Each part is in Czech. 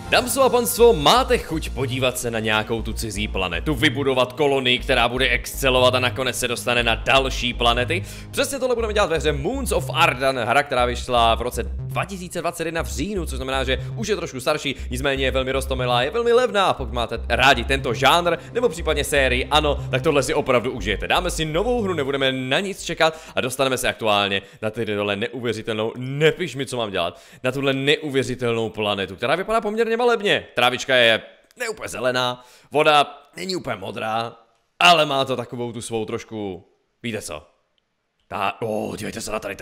Dámstvo a panstvo, máte chuť podívat se na nějakou tu cizí planetu, vybudovat kolonii, která bude excelovat a nakonec se dostane na další planety? Přesně tohle budeme dělat ve hře Moons of Ardan, hra, která vyšla v roce 2021 v říjnu, což znamená, že už je trošku starší, nicméně je velmi roztomilá, je velmi levná. Pokud máte rádi tento žánr nebo případně sérii, ano, tak tohle si opravdu užijete. Dáme si novou hru, nebudeme na nic čekat a dostaneme se aktuálně na tyhle neuvěřitelnou, nepiš mi, co mám dělat, na tuhle neuvěřitelnou planetu, která vypadá poměrně malebně. Trávička je neúplně zelená, voda není úplně modrá, ale má to takovou tu svou trošku, víte co? Dívejte se na tady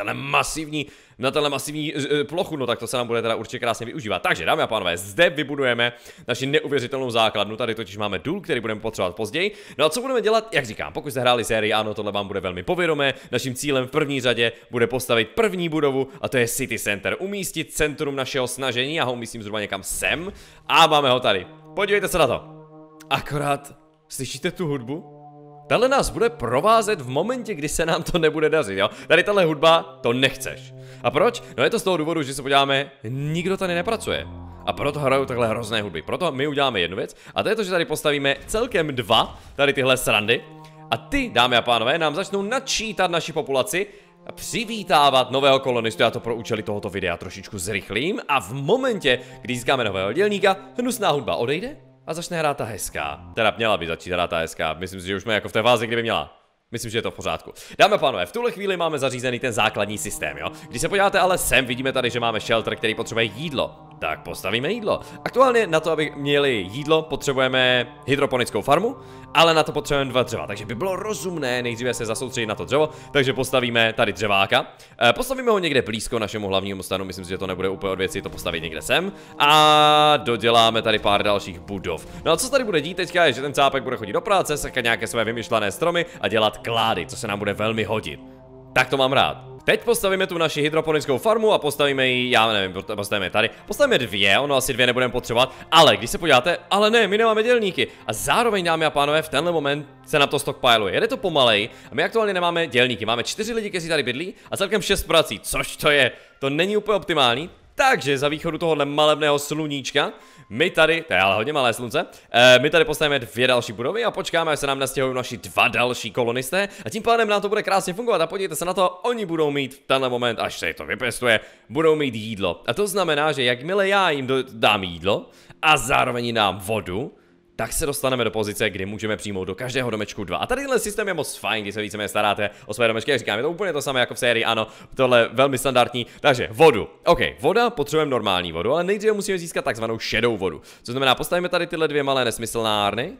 tenhle masivní plochu, no tak to se nám bude teda určitě krásně využívat. Takže dámy a pánové, zde vybudujeme naši neuvěřitelnou základnu, tady totiž máme důl, který budeme potřebovat později. No a co budeme dělat, jak říkám, pokud jste hráli sérii, ano, tohle vám bude velmi povědomé. Naším cílem v první řadě bude postavit první budovu a to je City Center, umístit centrum našeho snažení, já ho umístím zhruba někam sem a máme ho tady. Podívejte se na to. Akorát, slyšíte tu hudbu? Tahle nás bude provázet v momentě, kdy se nám to nebude dařit, jo? Tady tahle hudba, to nechceš. A proč? No je to z toho důvodu, že se podíváme, nikdo tady nepracuje. A proto hrajou takhle hrozné hudby. Proto my uděláme jednu věc, a to je to, že tady postavíme celkem dva, tady tyhle srandy. A ty, dámy a pánové, nám začnou načítat naši populaci a přivítávat nového kolonistu. Já to pro účely tohoto videa trošičku zrychlím. A v momentě, kdy získáme nového dělníka, hnusná hudba odejde a začne hrát ta hezká. Teda měla by začít hrát ta hezká. Myslím si, že už jsme jako v té fázi, kdyby měla. Myslím, že je to v pořádku. Dámy a pánové, v tuhle chvíli máme zařízený ten základní systém, jo. Když se podíváte ale sem, vidíme tady, že máme shelter, který potřebuje jídlo. Tak postavíme jídlo. Aktuálně na to, aby měli jídlo, potřebujeme hydroponickou farmu, ale na to potřebujeme 2 dřeva. Takže by bylo rozumné nejdříve se zasoustředit na to dřevo, takže postavíme tady dřeváka. Postavíme ho někde blízko našemu hlavnímu stanu, myslím si, že to nebude úplně od věci to postavit někde sem. A doděláme tady pár dalších budov. No a co tady bude dít teďka je, že ten cápek bude chodit do práce, sekat nějaké své vymyšlené stromy a dělat klády, co se nám bude velmi hodit. Tak to mám rád. Teď postavíme tu naši hydroponickou farmu a postavíme ji, já nevím, postavíme tady. Postavíme 2, ono asi 2 nebudeme potřebovat, ale když se podíváte, ale ne, my nemáme dělníky. A zároveň, dámy a pánové, v tenhle moment se nám to stockpiluje. Jede to pomalej a my aktuálně nemáme dělníky. Máme 4 lidi, kteří tady bydlí a celkem 6 prací, což to je. To není úplně optimální. Takže za východu tohohle malebného sluníčka my tady, to je ale hodně malé slunce, my tady postavíme 2 další budovy a počkáme, až se nám nastěhují naši 2 další kolonisté a tím pádem nám to bude krásně fungovat a podívejte se na to, oni budou mít v tenhle moment, až se to vypěstuje, budou mít jídlo. A to znamená, že jakmile já jim dám jídlo a zároveň jim dám vodu, tak se dostaneme do pozice, kdy můžeme přijmout do každého domečku 2. A tady tenhle systém je moc fajn, když se víceméně staráte o své domečky. Jak říkám, je to úplně to samé jako v sérii, ano, tohle velmi standardní. Takže vodu. OK, voda, potřebujeme normální vodu, ale nejdříve musíme získat takzvanou šedou vodu. Co znamená, postavíme tady tyhle 2 malé nesmyslnárny.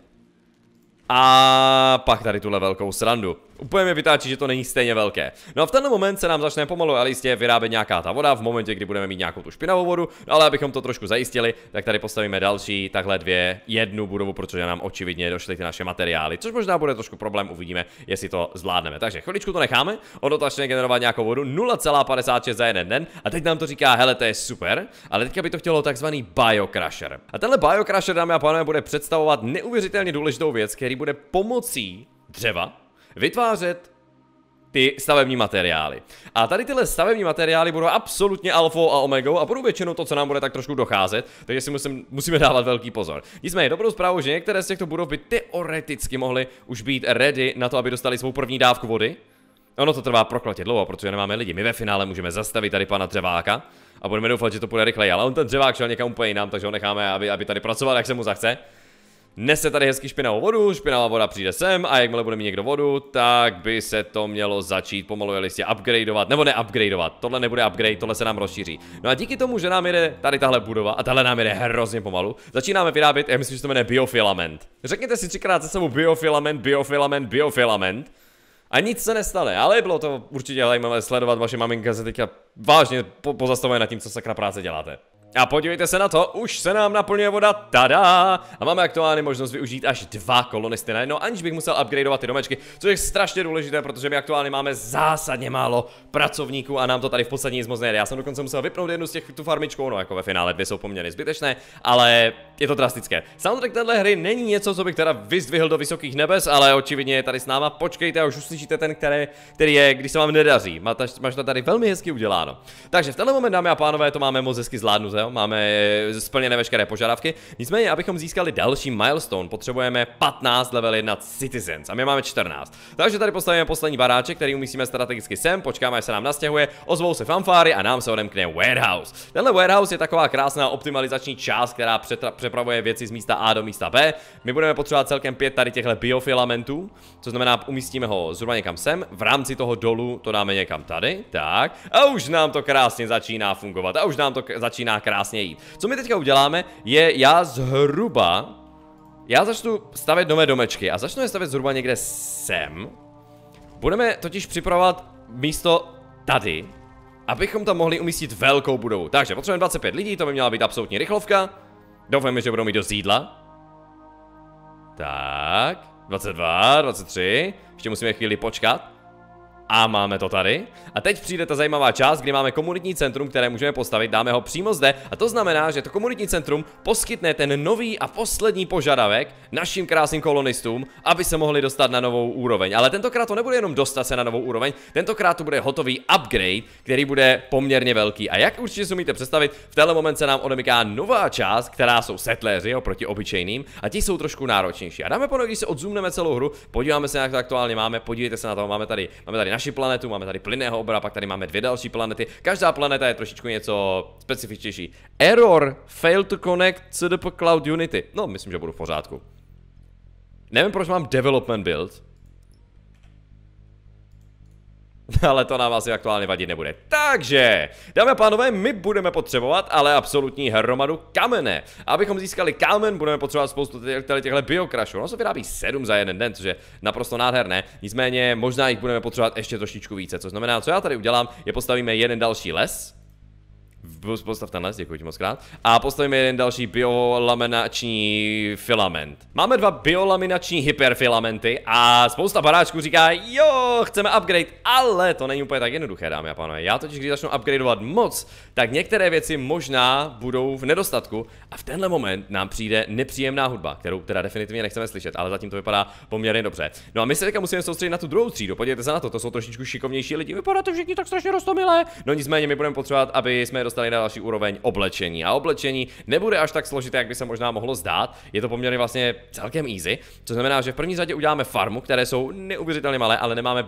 A pak tady tuhle velkou srandu. Úplně mi vytáčí, že to není stejně velké. No a v tenhle moment se nám začne pomalu ale jistě vyrábět nějaká ta voda, v momentě, kdy budeme mít nějakou tu špinavou vodu, no ale abychom to trošku zajistili, tak tady postavíme další, takhle 2, jednu budovu, protože nám očividně došly ty naše materiály, což možná bude trošku problém, uvidíme, jestli to zvládneme. Takže chviličku to necháme, ono to začne generovat nějakou vodu 0,56 za jeden den a teď nám to říká, hele, to je super, ale teďka by to chtělo takzvaný biocrusher. A tenhle biocrusher, dámy a pánové, bude představovat neuvěřitelně důležitou věc, který bude pomocí dřeva vytvářet ty stavební materiály. A tady tyhle stavební materiály budou absolutně alfou a omegou a budou většinou to, co nám bude tak trošku docházet, takže si musíme dávat velký pozor. Nicméně dobrou zprávu, že některé z těchto budov by teoreticky mohly už být ready na to, aby dostali svou první dávku vody. Ono to trvá prokletě dlouho, protože nemáme lidi. My ve finále můžeme zastavit tady pana dřeváka a budeme doufat, že to půjde rychleji, ale on ten dřevák šel někam úplně jinam, takže ho necháme, aby tady pracoval, jak se mu zachce. Nese tady hezky špinavou vodu, špinavá voda přijde sem a jakmile bude mít někdo vodu, tak by se to mělo začít pomalu listě upgradeovat, nebo neupgradeovat, tohle nebude upgrade, tohle se nám rozšíří. No a díky tomu, že nám jede tady tahle budova a tahle nám jede hrozně pomalu, začínáme vyrábět, já myslím, že to jmenuje biofilament. Řekněte si 3krát za sebou biofilament, biofilament, biofilament a nic se nestane, ale bylo to určitě zajímavé sledovat, vaše maminka se teďka vážně pozastavuje nad tím, co sakra práce děláte. A podívejte se na to, už se nám naplňuje voda, tada! A máme aktuálně možnost využít až 2 kolonisty najednou, aniž bych musel upgradeovat ty domečky, což je strašně důležité, protože my aktuálně máme zásadně málo pracovníků a nám to tady v podstatě nic moc nejde. Já jsem dokonce musel vypnout jednu z těch tu farmičkou, no jako ve finále 2 jsou poměrně zbytečné, ale je to drastické. Soundtrack téhle hry není něco, co bych teda vyzdvihl do vysokých nebes, ale očividně je tady s náma. Počkejte a už uslyšíte ten, který je, když se vám nedaří. Máš to tady velmi hezky uděláno. Takže v tenhle moment, dámy a pánové, to máme moc hezky zvládnuté. jo, máme splněné veškeré požadavky. Nicméně, abychom získali další milestone, potřebujeme 15 level 1 citizens a my máme 14. Takže tady postavíme poslední baráček, který umístíme strategicky sem, počkáme, až se nám nastěhuje, ozvou se fanfáry a nám se odemkne warehouse. Tenhle warehouse je taková krásná optimalizační část, která přepravuje věci z místa A do místa B. My budeme potřebovat celkem 5 tady těchto biofilamentů, co znamená, umístíme ho zhruba někam sem, v rámci toho dolu to dáme někam tady, tak, a už nám to krásně začíná fungovat, a už nám to začíná krásně jít. Co my teďka uděláme, je já začnu stavět nové domečky a začnu je stavět zhruba někde sem. Budeme totiž připravovat místo tady, abychom tam mohli umístit velkou budovu. Takže potřebujeme 25 lidí, to by měla být absolutní rychlovka. Doufám, že budou mít dost jídla. Tak, 22, 23, ještě musíme chvíli počkat. A máme to tady. A teď přijde ta zajímavá část, kdy máme komunitní centrum, které můžeme postavit, dáme ho přímo zde. A to znamená, že to komunitní centrum poskytne ten nový a poslední požadavek našim krásným kolonistům, aby se mohli dostat na novou úroveň. Ale tentokrát to nebude jenom dostat se na novou úroveň, tentokrát to bude hotový upgrade, který bude poměrně velký. A jak určitě si umíte představit, v tenhle moment se nám odemyká nová část, která jsou settléři oproti obyčejným, a ti jsou trošku náročnější. A dáme pánové, když se odzoomneme celou hru, podíváme se, jak to aktuálně máme, podívejte se na to, máme tady naši planetu, máme tady plynného obra, pak tady máme 2 další planety. Každá planeta je trošičku něco specifičtější. Error, fail to connect CDP Cloud Unity. No, myslím, že budu v pořádku. Nevím, proč mám development build. Ale to nám asi aktuálně vadit nebude. Takže, dámy a pánové, my budeme potřebovat ale absolutní hromadu kamene. Abychom získali kámen, budeme potřebovat spoustu těchto biokrašů. Ono se vyrábí 7 za jeden den, což je naprosto nádherné. Nicméně, možná jich budeme potřebovat ještě trošičku více. Co znamená, co já tady udělám, je postavíme jeden další les. Postav ten les, děkuji ti moc krát. A postavíme jeden další biolaminační filament. Máme 2 biolaminační hyperfilamenty a spousta baráčků říká, jo, chceme upgrade, ale to není úplně tak jednoduché, dámy a pánové. Já totiž, když začnu upgradeovat moc, tak některé věci možná budou v nedostatku a v tenhle moment nám přijde nepříjemná hudba, kterou teda definitivně nechceme slyšet, ale zatím to vypadá poměrně dobře. No a my se teďka musíme soustředit na tu druhou třídu, podívejte se na to, to jsou trošičku šikovnější lidi, vypadá to všichni tak strašně roztomilé. No nicméně my budeme potřebovat, aby jsme dostali na další úroveň oblečení. A oblečení nebude až tak složité, jak by se možná mohlo zdát. Je to poměrně vlastně celkem easy. Co znamená, že v první řadě uděláme farmu, které jsou neuvěřitelně malé, ale nemáme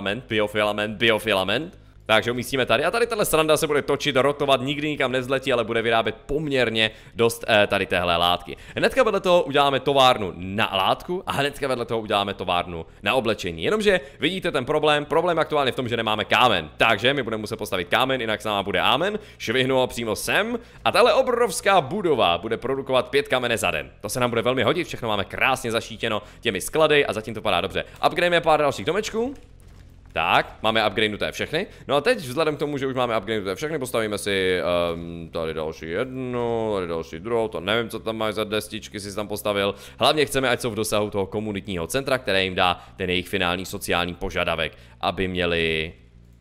biofilament. Takže umístíme tady a tady tahle sranda se bude točit, rotovat, nikdy nikam nezletí, ale bude vyrábět poměrně dost tady téhle látky. Hnedka vedle toho uděláme továrnu na látku a hnedka vedle toho uděláme továrnu na oblečení. Jenomže vidíte ten problém aktuálně v tom, že nemáme kámen. Takže my budeme muset postavit kámen, jinak s náma bude amen, švihnu ho přímo sem a tahle obrovská budova bude produkovat 5 kamene za den. To se nám bude velmi hodit, všechno máme krásně zaštítěno těmi sklady a zatím to padá dobře. Upgrademe pár dalších domečků. Tak, máme upgradenuté všechny. No a teď vzhledem k tomu, že už máme upgradenuté všechny, postavíme si tady další jednu, tady další druhou, to nevím, co tam mají za destičky, si tam postavil. Hlavně chceme, ať jsou v dosahu toho komunitního centra, které jim dá ten jejich finální sociální požadavek, aby měli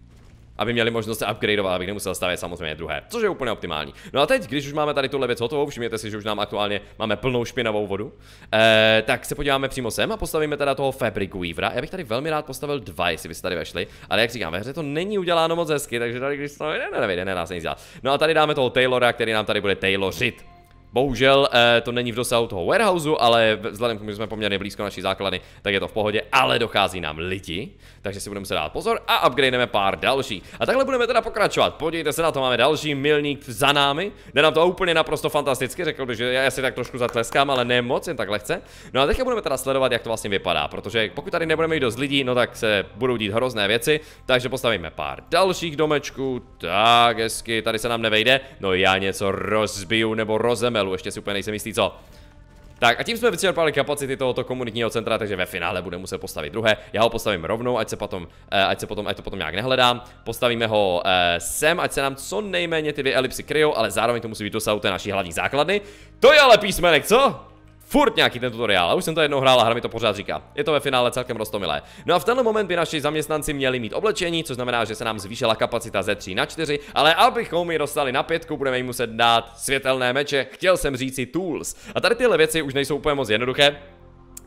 možnost se upgradeovat, abych nemusel stavět samozřejmě druhé, což je úplně optimální. No a teď, když už máme tady tuhle věc hotovou, všimněte si, že už nám aktuálně máme plnou špinavou vodu, tak se podíváme přímo sem a postavíme teda toho Fabric Weavera. Já bych tady velmi rád postavil 2, jestli byste tady vešli, ale jak říkám, ve hře to není uděláno moc hezky, takže tady když to nedá se nic dělat. No a tady dáme toho Taylora, který nám tady bude taylořit. Bohužel to není v dosahu toho warehouseu, ale vzhledem k tomu, že jsme poměrně blízko naší základny, tak je to v pohodě, ale dochází nám lidi, takže si budeme se dát pozor a upgradeneme pár další. A takhle budeme teda pokračovat. Podívejte se na to, máme další milník za námi. Jde nám to úplně naprosto fantasticky, řekl bych, že já si tak trošku zatleskám, ale ne moc, jen tak lehce. No a teďka budeme teda sledovat, jak to vlastně vypadá, protože pokud tady nebudeme mít dost lidí, no tak se budou dít hrozné věci, takže postavíme pár dalších domečků. Tak hezky, tady se nám nevejde. No já něco rozbiju nebo rozemelu, ještě si úplně nejsem jistý co. Tak a tím jsme vyčerpali kapacity tohoto komunitního centra, takže ve finále budeme muset postavit druhé. Já ho postavím rovnou, ať to potom nějak nehledám. Postavíme ho sem, ať se nám co nejméně ty 2 elipsy kryjou, ale zároveň to musí být dosahu té naší hlavní základny. To je ale písmenek, co? Furt nějaký ten tutoriál, a už jsem to jednou hrál a hra mi to pořád říká. Je to ve finále celkem roztomilé. No a v tenhle moment by naši zaměstnanci měli mít oblečení, což znamená, že se nám zvýšila kapacita ze 3 na 4, ale abychom ji dostali na 5, budeme jim muset dát světelné meče, chtěl jsem říci tools. A tady tyhle věci už nejsou úplně moc jednoduché.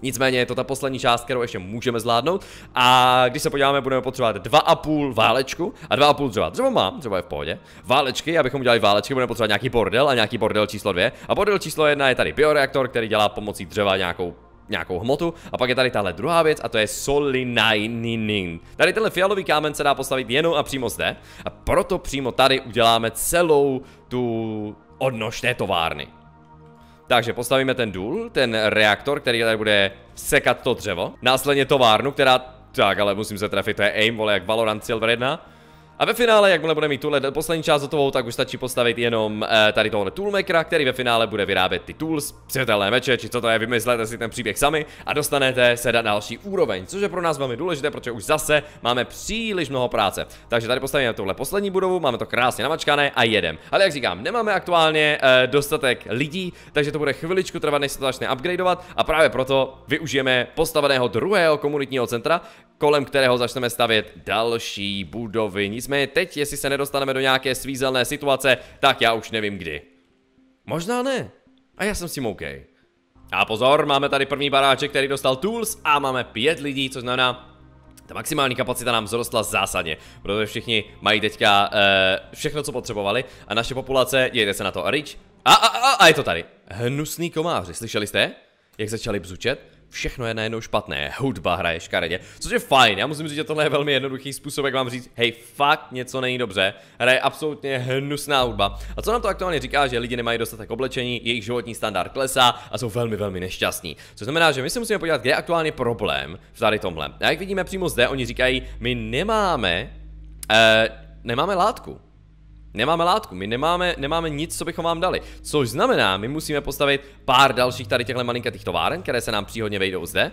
Nicméně je to ta poslední část, kterou ještě můžeme zvládnout. A když se podíváme, budeme potřebovat 2,5 válečku a 2,5 dřeva. Dřevo mám, dřevo je v pohodě. Válečky, abychom udělali válečky, budeme potřebovat nějaký bordel a nějaký bordel číslo 2. A bordel číslo 1 je tady bioreaktor, který dělá pomocí dřeva nějakou hmotu. A pak je tady tahle druhá věc a to je solinaining. Tady tenhle fialový kámen se dá postavit jenom a přímo zde. A proto přímo tady uděláme celou tu odnož té továrny. Takže postavíme ten důl, ten reaktor, který tady bude sekat to dřevo. Následně továrnu, která... Tak, ale musím se trefit, to je aim, vole, jak Valorant Silver 1. A ve finále, jakmile bude mít tuhle poslední část hotovou, tak už stačí postavit jenom tady tohle toolmakera, který ve finále bude vyrábět ty tools, světelné meče, či co to je, vymyslete si ten příběh sami a dostanete se na další úroveň, což je pro nás velmi důležité, protože už zase máme příliš mnoho práce. Takže tady postavíme tuhle poslední budovu, máme to krásně namačkané a jedem. Ale jak říkám, nemáme aktuálně dostatek lidí, takže to bude chviličku trvat, než se to začne upgradeovat a právě proto využijeme postaveného druhého komunitního centra, kolem kterého začneme stavět další budovy. Nicméně teď, jestli se nedostaneme do nějaké svízelné situace, tak já už nevím kdy. Možná ne. A já jsem s tím OK. A pozor, máme tady první baráček, který dostal tools a máme 5 lidí, což znamená, ta maximální kapacita nám vzrostla zásadně, protože všichni mají teďka všechno, co potřebovali a naše populace, jejte se na to, Rich. A je to tady. Hnusný komáři, slyšeli jste? Jak začali bzučet? Všechno je najednou špatné, hudba hraje škaredě, což je fajn, já musím říct, že tohle je velmi jednoduchý způsob, jak vám říct, hej, fakt něco není dobře, hraje absolutně hnusná hudba. A co nám to aktuálně říká, že lidi nemají dostatek oblečení, jejich životní standard klesá a jsou velmi, velmi nešťastní. Což znamená, že my se musíme podívat, kde je aktuálně problém v tady tomhle. A jak vidíme přímo zde, oni říkají, my nemáme látku. Nemáme látku, my nemáme nic, co bychom vám dali. Což znamená, my musíme postavit pár dalších tady těchto malinkatých továren, které se nám příhodně vejdou zde.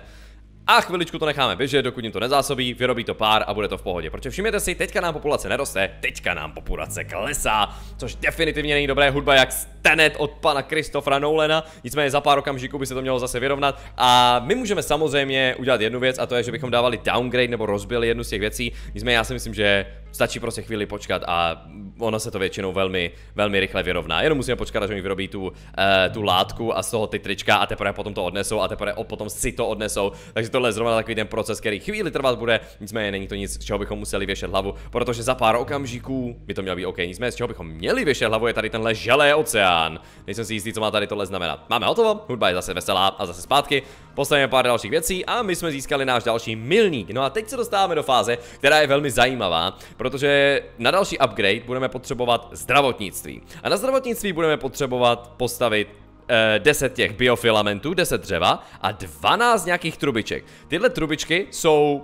A chviličku to necháme běžet, dokud jim to nezásobí, vyrobí to pár a bude to v pohodě. Protože všimněte si, teďka nám populace neroste, teďka nám populace klesá, což definitivně není dobré, hudba jak Tenet od pana Christophera Nolana, nicméně za pár okamžiků by se to mělo zase vyrovnat. A my můžeme samozřejmě udělat jednu věc a to je, že bychom dávali downgrade nebo rozbili jednu z těch věcí, nicméně já si myslím, že stačí prostě chvíli počkat a ono se to většinou velmi, velmi rychle vyrovná. Jenom musíme počkat, až oni vyrobí tu látku a z toho ty trička a teprve potom to odnesou a teprve potom si to odnesou. Takže tohle je zrovna takový ten proces, který chvíli trvat bude, nicméně není to nic, z čeho bychom museli věšet hlavu, protože za pár okamžiků by to mělo být OK. Nicméně z čeho bychom měli věšet hlavu je tady tenhle želé oceán. Nejsem si jistý, co má tady tohle znamenat. Máme hotovo, hudba je zase veselá a zase zpátky. Postavíme pár dalších věcí a my jsme získali náš další milník. No a teď se dostáváme do fáze, která je velmi zajímavá, protože na další upgrade budeme potřebovat zdravotnictví. A na zdravotnictví budeme potřebovat postavit 10 těch biofilamentů, 10 dřeva a 12 nějakých trubiček. Tyhle trubičky jsou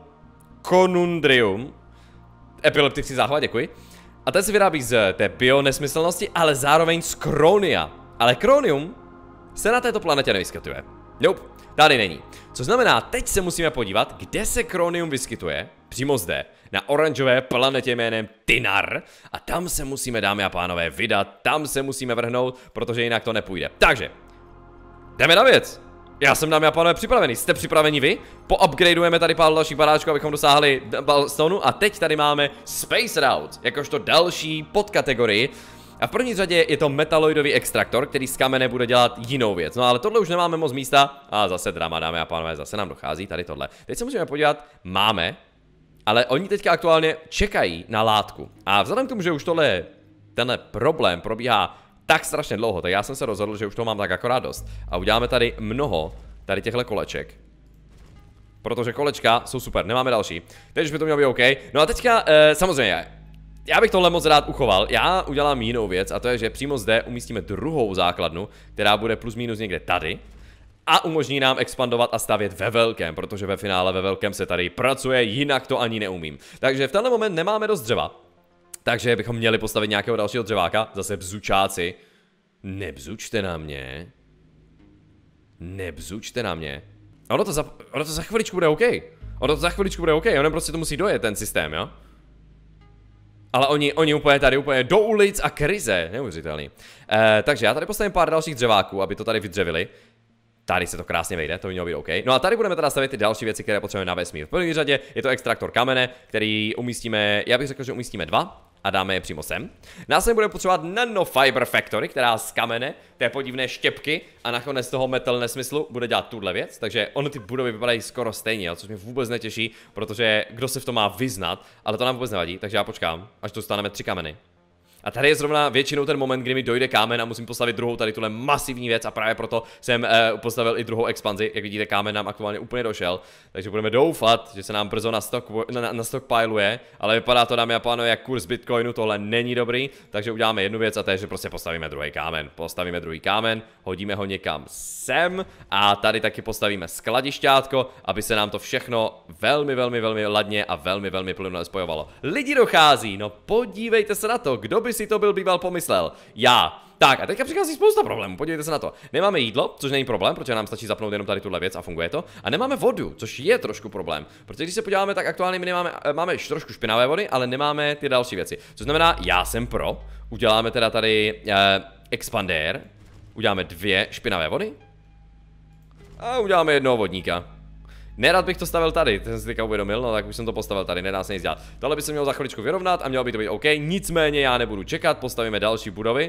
konundrium, epileptický záchvat, děkuji. A ten se vyrábí z té bionesmyslnosti, ale zároveň z kronia. Ale kronium se na této planetě nevyskytuje. Nope, tady není. Co znamená, teď se musíme podívat, kde se kronium vyskytuje. Přímo zde, na oranžové planetě jménem Tinar. A tam se musíme, dámy a pánové, vydat, tam se musíme vrhnout, protože jinak to nepůjde. Takže, jdeme na věc. Já jsem, dámy a pánové, připravený. Jste připraveni vy? Poupgradeujeme tady pár dalších baráčků, abychom dosáhli Balstonu. A teď tady máme Space Route, jakožto další podkategorii. A v první řadě je to metaloidový extraktor, který z kamene bude dělat jinou věc. No ale tohle už nemáme moc místa. A zase drama, dámy a pánové, zase nám dochází tady tohle. Teď se musíme podívat, máme, ale oni teďka aktuálně čekají na látku. A vzhledem k tomu, že už tenhle problém probíhá tak strašně dlouho, tak já jsem se rozhodl, že už toho mám tak akorát dost. A uděláme tady mnoho tady těchto koleček. Protože kolečka jsou super, nemáme další. Teď už by to mělo být OK. No a teďka, samozřejmě, já bych tohle moc rád uchoval. Já udělám jinou věc a to je, že přímo zde umístíme druhou základnu, která bude plus minus někde tady. A umožní nám expandovat a stavět ve velkém, protože ve finále ve velkém se tady pracuje, jinak to ani neumím. Takže v tenhle moment nemáme dost dřeva. Takže bychom měli postavit nějakého dalšího dřeváka. Zase bzučáci. Nebzučte na mě. Nebzučte na mě. Ono to za chviličku bude OK. Ono to za chviličku bude OK. Ono prostě to musí dojet ten systém, jo? Ale oni úplně tady, úplně do ulic a krize. Neuvěřitelný. Takže já tady postavím pár dalších dřeváků, aby to tady vydřevili. Tady se to krásně vejde, to by mělo být OK. No a tady budeme teda stavět ty další věci, které potřebujeme na vesmír. V první řadě je to extraktor kamene, který umístíme, já bych řekl, že umístíme 2. a dáme je přímo sem. Následně budeme potřebovat Nanofiber Factory, která z kamene, té podivné štěpky a nakonec toho metal nesmyslu bude dělat tuhle věc. Takže ono ty budovy vypadají skoro stejně, což mě vůbec netěší, protože kdo se v tom má vyznat, ale to nám vůbec nevadí, takže já počkám, až dostaneme 3 kameny. A tady je zrovna většinou ten moment, kdy mi dojde kámen a musím postavit druhou tady tuhle masivní věc a právě proto jsem postavil i druhou expanzi. Jak vidíte, kámen nám aktuálně úplně došel, takže budeme doufat, že se nám brzo nastockpiluje, ale vypadá to, dámy a pánové, jak kurz Bitcoinu, tohle není dobrý, takže uděláme jednu věc a to je, že prostě postavíme druhý kámen. Postavíme druhý kámen, hodíme ho někam sem a tady taky postavíme skladišťátko, aby se nám to všechno velmi ladně a velmi plynule spojovalo. Lidi dochází, no podívejte se na to, kdo by si to byl býval pomyslel? Já. Tak a teďka přichází spousta problémů, podívejte se na to. Nemáme jídlo, což není problém, protože nám stačí zapnout jenom tady tuhle věc a funguje to. A nemáme vodu, což je trošku problém. Protože když se podíváme, tak aktuálně my máme trošku špinavé vody, ale nemáme ty další věci. Což znamená, já jsem pro. Uděláme teda tady expandér. Uděláme 2 špinavé vody. A uděláme jednoho vodníka. Nerad bych to stavil tady, ten jsem si teďka uvědomil, no tak už jsem to postavil tady, nedá se nic dělat. Tohle by se mělo za chviličku vyrovnat a mělo by to být OK, nicméně já nebudu čekat, postavíme další budovy.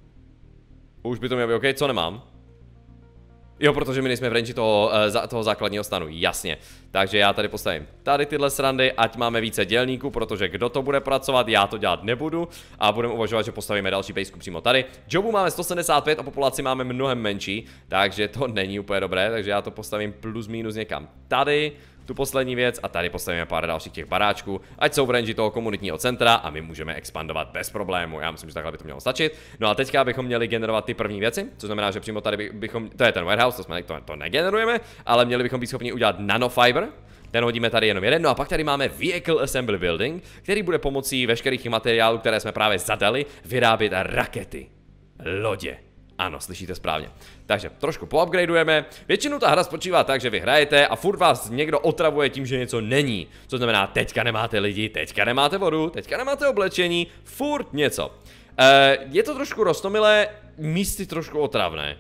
Už by to mělo být OK, co nemám? Jo, protože my nejsme v range toho základního stanu, jasně. Takže já tady postavím tady tyhle srandy, ať máme více dělníků, protože kdo to bude pracovat, já to dělat nebudu. A budeme uvažovat, že postavíme další bejsku přímo tady. Jobů máme 175 a populaci máme mnohem menší, takže to není úplně dobré, takže já to postavím plus minus někam tady. Tu poslední věc a tady postavíme pár dalších těch baráčků, ať jsou v range toho komunitního centra a my můžeme expandovat bez problému. Já myslím, že takhle by to mělo stačit. No a teďka bychom měli generovat ty první věci, což znamená, že přímo tady bychom, to je ten warehouse, to negenerujeme, ale měli bychom být schopni udělat nanofiber. Ten hodíme tady jenom jeden, no a pak tady máme Vehicle Assembly Building, který bude pomocí veškerých materiálů, které jsme právě zadali, vyrábět rakety, lodě. Ano, slyšíte správně. Takže trošku poupgradeujeme. Většinou ta hra spočívá tak, že vy hrajete a furt vás někdo otravuje tím, že něco není. Co znamená, teďka nemáte lidi, teďka nemáte vodu, teďka nemáte oblečení, furt něco. Je to trošku roztomilé, místy trošku otravné.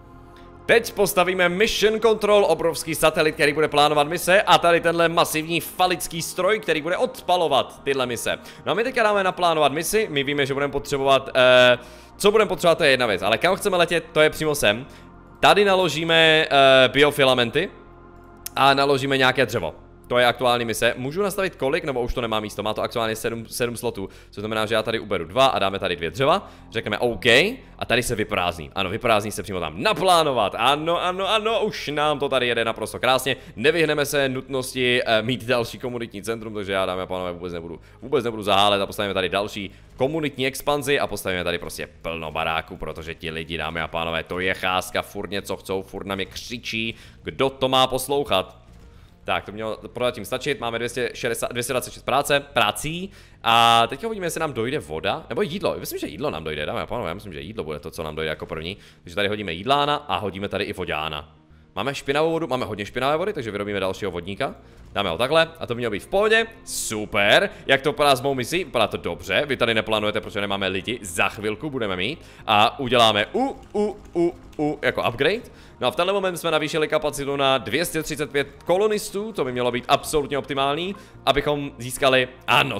Teď postavíme Mission Control, obrovský satelit, který bude plánovat mise a tady tenhle masivní falický stroj, který bude odpalovat tyhle mise. No a my teďka dáme naplánovat misi, my víme, že budeme potřebovat, co budeme potřebovat, to je jedna věc, ale kam chceme letět, to je přímo sem. Tady naložíme biofilamenty a naložíme nějaké dřevo. To je aktuální mise. Můžu nastavit kolik, nebo už to nemá místo? Má to aktuálně 7 slotů. Co znamená, že já tady uberu 2 a dáme tady 2 dřeva. Řekneme OK a tady se vyprázdní. Ano, vyprázdní se přímo tam. Naplánovat. Ano, už nám to tady jede naprosto krásně. Nevyhneme se nutnosti mít další komunitní centrum, takže já, dámy a pánové, vůbec nebudu zahálet a postavíme tady další komunitní expanzi a postavíme tady prostě plno baráků, protože ti lidi, dámy a pánové, to je cháska, furt něco chcou, furt na mě křičí. Kdo to má poslouchat? Tak, to mělo prozatím stačit, máme 226 prací a teďka uvidíme, jestli nám dojde voda, nebo jídlo. Myslím, že jídlo nám dojde, dáme a pánové, já myslím, že jídlo bude to, co nám dojde jako první. Takže tady hodíme jídlána a hodíme tady i vodána. Máme špinavou vodu, máme hodně špinavé vody, takže vyrobíme dalšího vodníka. Dáme ho takhle a to mělo být v pohodě. Super, jak to vypadá s mou misí? Vypadá to dobře, vy tady neplánujete, protože nemáme lidi, za chvilku budeme mít. A uděláme jako upgrade. No a v tenhle moment jsme navýšili kapacitu na 235 kolonistů, to by mělo být absolutně optimální, abychom získali, ano,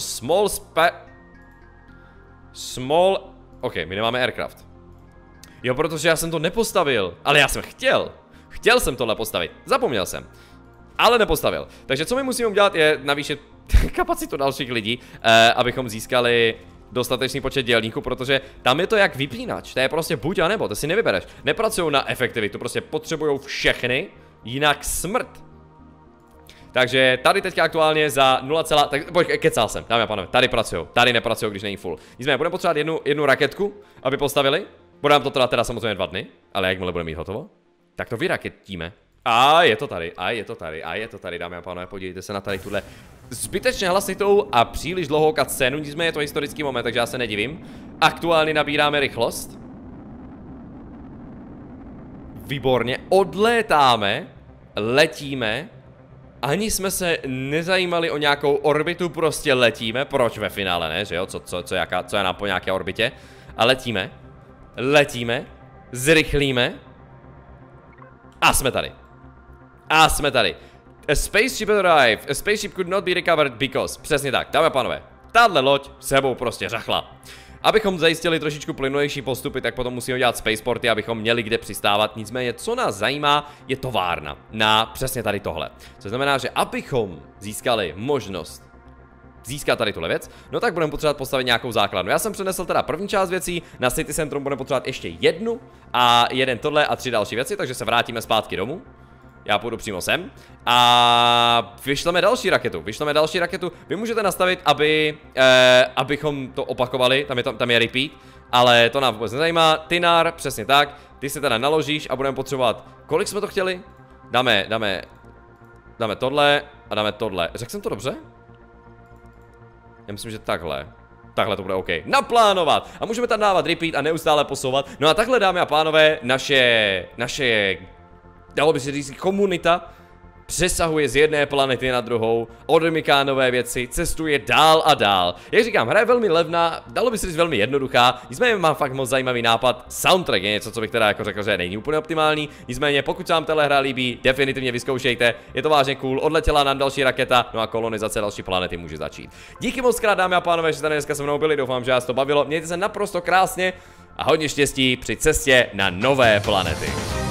ok, my nemáme aircraft. Jo, protože já jsem to nepostavil, ale já jsem chtěl jsem tohle postavit, zapomněl jsem, ale nepostavil. Takže co my musíme udělat je navýšit kapacitu dalších lidí, abychom získali dostatečný počet dělníků, protože tam je to jak vypínač, to je prostě buď a nebo, to si nevybereš. Nepracují na efektivitu, prostě potřebují všechny, jinak smrt. Takže tady teďka aktuálně za 0, kecal jsem, dámy a pánové, tady pracují, tady nepracují, když není full. Nicméně budeme potřebovat jednu raketku, aby postavili, bude nám to teda samozřejmě 2 dny, ale jakmile budeme mít hotovo, tak to vyraketíme. A je to tady, dámy a pánové, podívejte se na tady tuhle zbytečně hlasitou a příliš dlouhou cutscénu, nicméně je to historický moment, takže já se nedivím. Aktuálně nabíráme rychlost. Výborně, odlétáme, letíme, ani jsme se nezajímali o nějakou orbitu, prostě letíme, proč ve finále ne, že jo, co je nám po nějaké orbitě. A letíme, zrychlíme a jsme tady. A spaceship arrived. A spaceship could not be recovered because. Přesně tak, dámy a pánové. tahle loď sebou prostě řachla. Abychom zajistili trošičku plynulejší postupy, tak potom musíme dělat spaceporty, abychom měli kde přistávat. Nicméně, co nás zajímá, je továrna na přesně tady tohle. Co znamená, že abychom získali možnost získat tady tuhle věc, no tak budeme potřebovat postavit nějakou základnu. Já jsem přenesl teda první část věcí, na City Centrum budeme potřebovat ještě jednu a jeden tohle a 3 další věci, takže se vrátíme zpátky domů. Já půjdu přímo sem a vyšleme další raketu. Vy můžete nastavit, abychom to opakovali, tam je repeat, ale to nám vůbec nezajímá. Tynar, přesně tak, ty si teda naložíš a budeme potřebovat, kolik jsme to chtěli? Dáme tohle a dáme tohle. Řekl jsem to dobře? Já myslím, že takhle to bude OK. Naplánovat! A můžeme tam dávat repeat a neustále posouvat. No a takhle, dámy a pánové, naše dalo by se říct, komunita přesahuje z jedné planety na druhou, odmyká nové věci, cestuje dál a dál. Jak říkám, hra je velmi levná, dalo by se říct velmi jednoduchá, nicméně mám fakt moc zajímavý nápad. Soundtrack je něco, co bych teda jako řekl, že není úplně optimální, nicméně pokud se vám tahle hra líbí, definitivně vyzkoušejte, je to vážně cool, odletěla nám další raketa, no a kolonizace další planety může začít. Díky moc krát, dámy a pánové, že tady dneska se mnou byli, doufám, že vás to bavilo, mějte se naprosto krásně a hodně štěstí při cestě na nové planety.